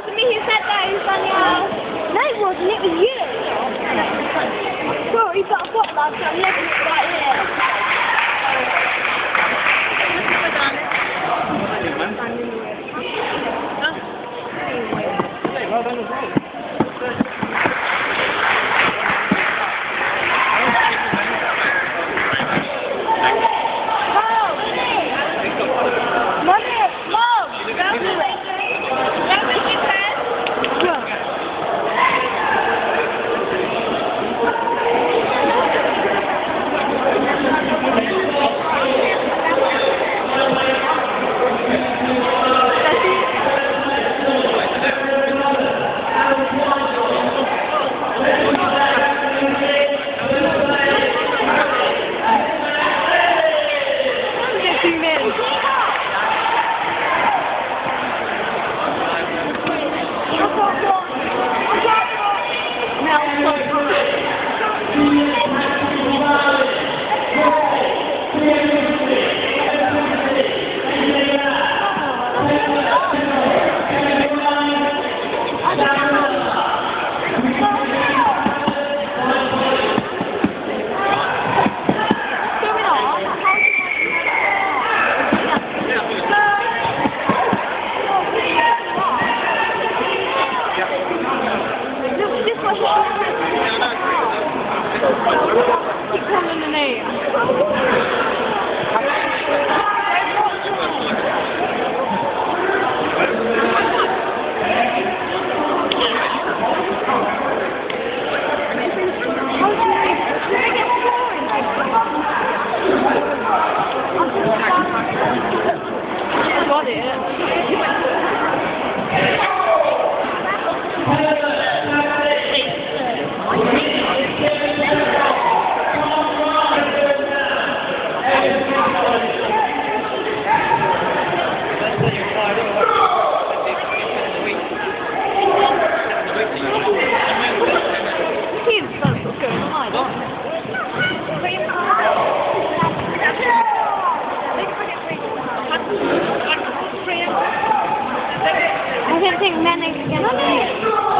wasn't me who said that, it was Danielle. No, it wasn't, it was you. Sorry, but I thought that, so I'm leaving it right here. Hey, well done as well. Keep calling the name. Got it. I don't think Melanie can get on it.